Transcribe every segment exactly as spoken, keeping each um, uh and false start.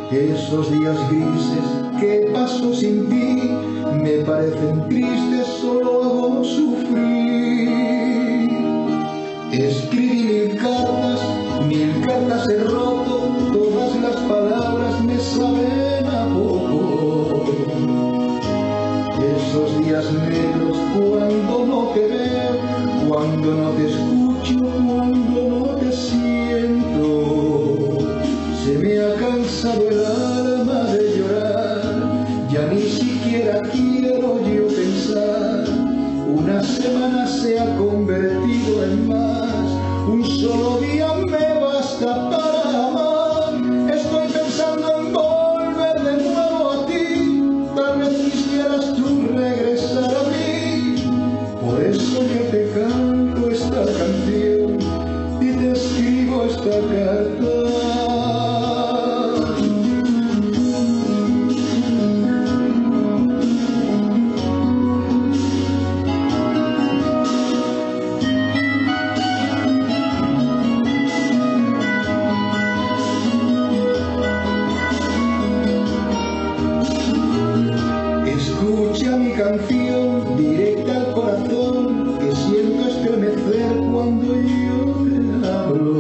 Esos días grises que paso sin ti me parecen tristes, solo hago sufrir. Escribí mil cartas, mil cartas he roto, todas las palabras me saben a poco. Esos días negros cuando no te veo, cuando no te escucho, cuando no te siento, se me ha cansado el alma de llorar, ya ni siquiera quiero yo pensar. Una semana se ha convertido en más, un solo día me basta para amar. Estoy pensando en volver de nuevo a ti, tal vez quisieras tú regresar a mí. Por eso yo te canto esta canción y te escribo esta carta. Escucha mi canción directa al corazón, que siento estremecer cuando yo te hablo.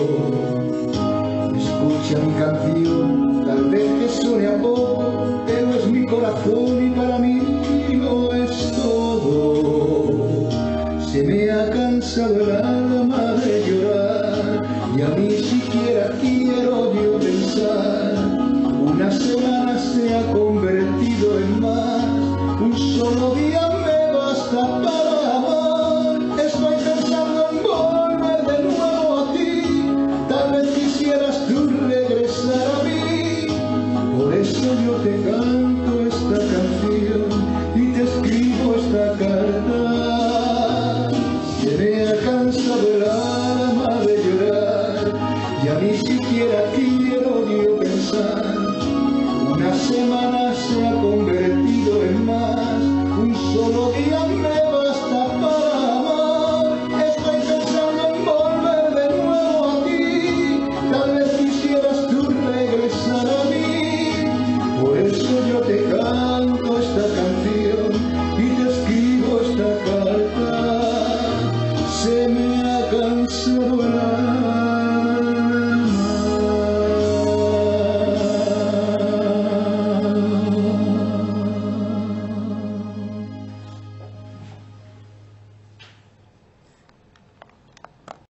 Escucha mi canción, tal vez te suene a poco, pero es mi corazón y para mí no es todo. Se me ha cansado el alma de llorar, ya ni siquiera quiero yo pensar. Una semana se ha convertido en más, un solo día me basta para amar. Estoy pensando en volver de nuevo a ti, tal vez quisieras tú regresar a mí. Por eso yo te canto esta canción y te escribo esta carta. Se me ha cansado el alma de llorar, ya ni siquiera quiero yo pensar.